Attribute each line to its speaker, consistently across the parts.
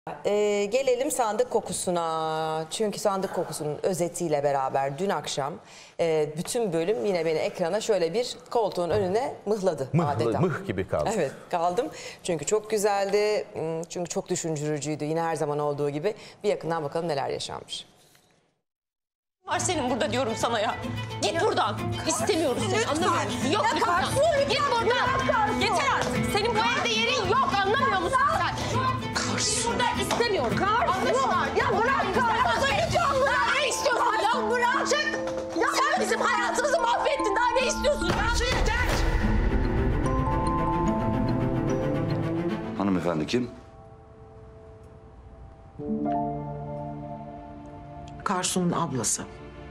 Speaker 1: Gelelim sandık kokusuna. Çünkü sandık kokusunun özetiyle beraber dün akşam bütün bölüm yine beni ekrana şöyle bir koltuğun önüne mıhladı adeta.
Speaker 2: Mıh gibi kaldı.
Speaker 1: Evet, kaldım. Çünkü çok güzeldi. Çünkü çok düşündürücüydü. Yine her zaman olduğu gibi. Bir yakından bakalım neler yaşanmış.
Speaker 3: Var senin burada diyorum sana ya. Git buradan. İstemiyoruz seni. Anlamıyor musun? Yok bir buradan. Git buradan. Yeter artık. Senin bu evde yerin yok. Anlamıyor musun sen? Git buradan. İstemiyorum. Anlaşılan. Ya bırak. Lütfen bırak. Ne istiyorsun? Ya bırak. Çık. Sen bizim hayatımızı mahvettin. Daha ne istiyorsun? Yeter.
Speaker 4: Hanımefendi kim?
Speaker 5: Karsu'nun ablası.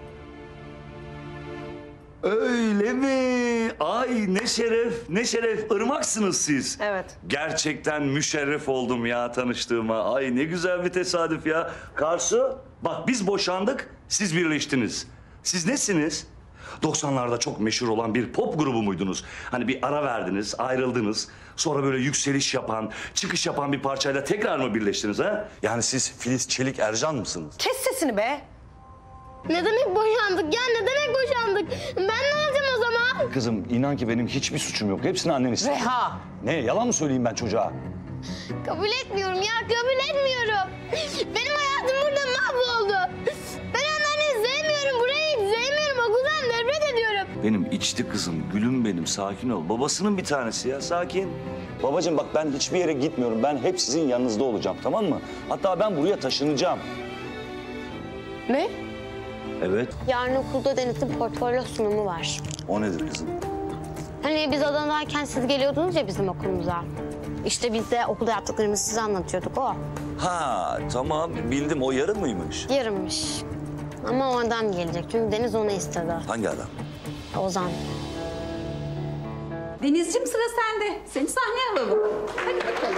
Speaker 4: Öyle mi? Ay ne şeref, ne şeref. Irmaksınız siz.
Speaker 5: Evet.
Speaker 4: Gerçekten müşerref oldum ya tanıştığıma. Ay ne güzel bir tesadüf ya. Karsu, bak biz boşandık, siz birleştiniz. Siz nesiniz? 90'larda çok meşhur olan bir pop grubu muydunuz? Hani bir ara verdiniz, ayrıldınız. Sonra böyle yükseliş yapan, çıkış yapan bir parçayla tekrar mı birleştiniz ha? Yani siz Filiz Çelik Ercan mısınız?
Speaker 5: Kes sesini be.
Speaker 6: Ne demek boşandık ya? Ne demek boşandık? Ben ne yapacağım o zaman?
Speaker 4: Kızım inan ki benim hiçbir suçum yok. Hepsini annen istedi.
Speaker 5: Reha.
Speaker 4: Ne yalan mı söyleyeyim ben çocuğa?
Speaker 6: Kabul etmiyorum ya, kabul etmiyorum. Benim hayatım burada mahvoldu. Ben anneannemi sevmiyorum, burayı hiç sevmiyorum. Okuldan nefret ediyorum.
Speaker 4: Benim içti kızım, gülüm benim. Sakin ol. Babasının bir tanesi ya, sakin. Babacığım bak ben hiçbir yere gitmiyorum. Ben hep sizin yanınızda olacağım, tamam mı? Hatta ben buraya taşınacağım.
Speaker 5: Ne?
Speaker 4: Evet.
Speaker 6: Yarın okulda Deniz'in portfolyo sunumu var.
Speaker 4: O nedir kızım?
Speaker 6: Hani biz Adana'dayken siz geliyordunuz ya bizim okulumuza. İşte biz de okulda yaptıklarımızı size anlatıyorduk o.
Speaker 4: Ha tamam bildim. O yarın mıymış?
Speaker 6: Yarınmış. Ama o adam gelecek çünkü Deniz onu istedi.
Speaker 4: Hangi adam?
Speaker 6: Ozan.
Speaker 7: Denizciğim sıra sende. Seni sahneye alalım. Hadi bakalım.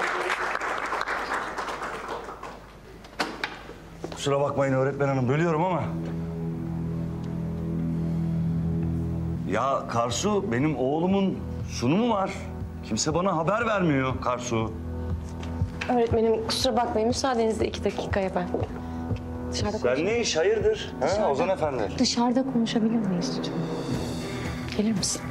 Speaker 4: Kusura bakmayın öğretmen hanım. Bölüyorum ama. Ya Karsu, benim oğlumun sunumu var. Kimse bana haber vermiyor Karsu.
Speaker 8: Öğretmenim kusura bakmayın müsaadenizle 2 dakikaya ben. Dışarıda
Speaker 4: Sen ne iş hayırdır? Ha, Ozan Efendi.
Speaker 8: Dışarıda konuşabilir miyiz lütfen? Gelir misin?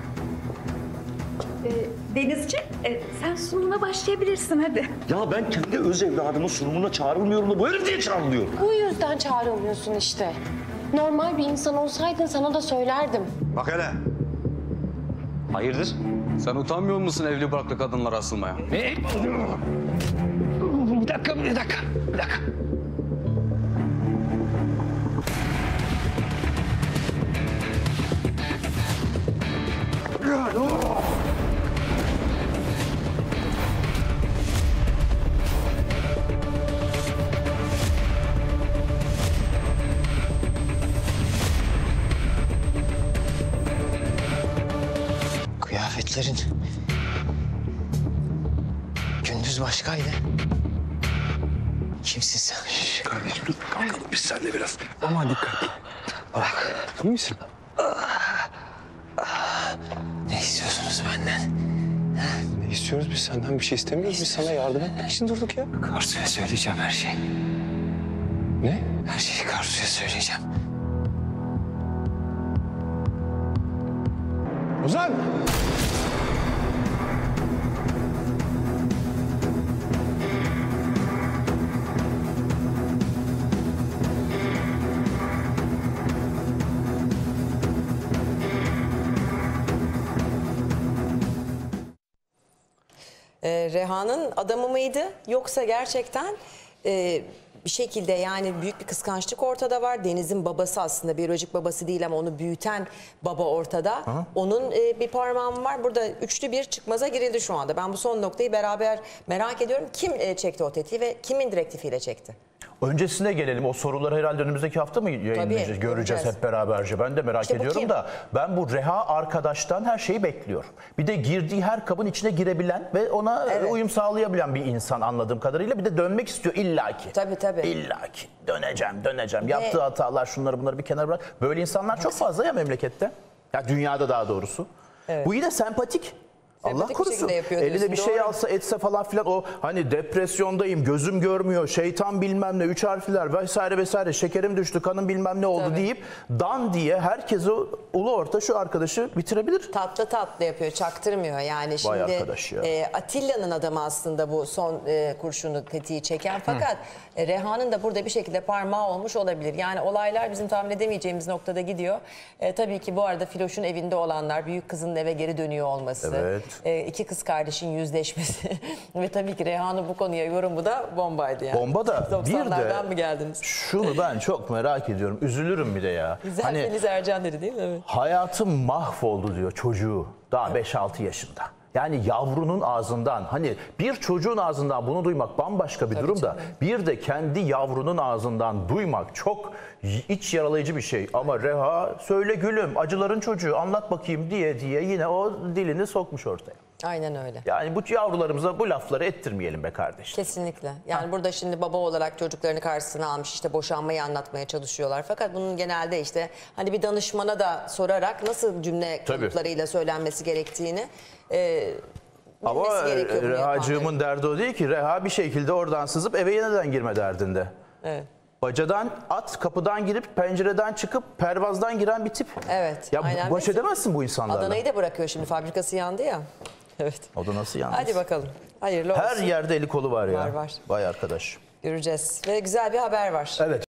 Speaker 7: Denizciğim sen sunumuna başlayabilirsin hadi.
Speaker 4: Ya ben kendi öz evladımın sunumuna çağrılmıyorum da bu herif diye çağrılıyor.
Speaker 8: Bu yüzden çağrılmıyorsun işte. Normal bir insan olsaydın sana da söylerdim.
Speaker 9: Bak hele. Hayırdır? Sen utanmıyor musun evli barklı kadınlara asılmaya? Ne? Bir dakika.
Speaker 10: Kıyafetlerin gündüz başkaydı. Kimsin sen?
Speaker 4: Kardeşim dur kalkalım biz seninle biraz.
Speaker 10: Aman dikkat. Bak.
Speaker 9: İyi misin?
Speaker 10: Ne istiyorsunuz benden?
Speaker 9: Ne istiyoruz biz senden bir şey istemiyoruz. Biz sana yardım etmek için durduk ya.
Speaker 10: Karsu'ya söyleyeceğim her şeyi.
Speaker 9: Ne?
Speaker 10: Her şeyi Karsu'ya söyleyeceğim.
Speaker 9: Ozan!
Speaker 1: Reha'nın adamı mıydı yoksa gerçekten bir şekilde yani büyük bir kıskançlık ortada var. Deniz'in babası aslında biyolojik babası değil ama onu büyüten baba ortada. Aha. Onun bir parmağı var. Burada üçlü bir çıkmaza girildi şu anda. Ben bu son noktayı beraber merak ediyorum. Kim çekti o tetiği ve kimin direktifiyle çekti?
Speaker 2: Öncesine gelelim. O soruları herhalde önümüzdeki hafta mı yayınlayacağız?
Speaker 1: Tabii,
Speaker 2: göreceğiz hep beraberce. Ben de merak
Speaker 1: İşte bu
Speaker 2: ediyorum
Speaker 1: kim?
Speaker 2: da ben bu Reha arkadaştan her şeyi bekliyorum. Bir de girdiği her kabın içine girebilen ve ona uyum sağlayabilen bir insan anladığım kadarıyla. Bir de dönmek istiyor illaki.
Speaker 1: Tabii.
Speaker 2: İllaki. Döneceğim. Yaptığı hatalar şunları bunları bir kenara bırak. Böyle insanlar çok fazla ya memlekette. Ya dünyada daha doğrusu. Evet. Bu yine sempatik. Allah
Speaker 1: Sempatik bir
Speaker 2: korusun.
Speaker 1: şekilde yapıyor
Speaker 2: Eline
Speaker 1: diyorsun,
Speaker 2: bir şey
Speaker 1: doğru.
Speaker 2: alsa etse falan filan o hani depresyondayım, gözüm görmüyor, şeytan bilmem ne, 3 harfler vesaire vesaire, şekerim düştü, kanım bilmem ne oldu
Speaker 1: Tabii.
Speaker 2: deyip dan diye herkese ulu orta şu arkadaşı bitirebilir.
Speaker 1: Tatlı tatlı yapıyor, çaktırmıyor. Yani şimdi
Speaker 2: arkadaş ya.
Speaker 1: Atilla'nın adamı aslında bu son kurşunu tetiği çeken. Fakat Reha'nın da burada bir şekilde parmağı olmuş olabilir. Yani olaylar bizim tahmin edemeyeceğimiz noktada gidiyor. Tabii ki bu arada Filoş'un evinde olanlar, büyük kızının eve geri dönüyor olması,
Speaker 2: Evet.
Speaker 1: iki kız kardeşin yüzleşmesi ve tabii ki Reha'nın bu konuya yorumu da bombaydı yani.
Speaker 2: Bomba da bir
Speaker 1: 90'lardan
Speaker 2: de
Speaker 1: mı geldiniz?
Speaker 2: şunu ben çok merak ediyorum. Üzülürüm bir de ya.
Speaker 1: Güzel Filiz Ercan dedi değil mi? Evet.
Speaker 2: Hayatım mahvoldu diyor çocuğu daha 5-6 yaşında. Yani yavrunun ağzından, hani bir çocuğun ağzından bunu duymak bambaşka bir durum da bir de kendi yavrunun ağzından duymak çok iç yaralayıcı bir şey. Ama Reha söyle gülüm acıların çocuğu anlat bakayım diye yine o dilini sokmuş ortaya.
Speaker 1: Aynen öyle.
Speaker 2: Yani bu yavrularımıza bu lafları ettirmeyelim be kardeşim.
Speaker 1: Kesinlikle. Yani burada şimdi baba olarak çocuklarını karşısına almış, işte boşanmayı anlatmaya çalışıyorlar. Fakat bunun genelde işte hani bir danışmana da sorarak nasıl cümle kalıplarıyla söylenmesi gerektiğini
Speaker 2: ama Reha'cığımın derdi o değil ki. Reha bir şekilde oradan sızıp eve yeniden girme derdinde.
Speaker 1: Evet.
Speaker 2: Bacadan at, kapıdan girip pencereden çıkıp pervazdan giren bir tip.
Speaker 1: Evet.
Speaker 2: Ya
Speaker 1: aynen.
Speaker 2: baş edemezsin bu insanlarla.
Speaker 1: Adana'yı da bırakıyor şimdi, fabrikası yandı ya. Evet.
Speaker 2: O da nasıl yalnız?
Speaker 1: Hadi bakalım. Hayırlı olsun.
Speaker 2: Her yerde eli kolu var ya.
Speaker 1: Var.
Speaker 2: Vay arkadaş.
Speaker 1: Göreceğiz. Ve güzel bir haber var.
Speaker 2: Evet.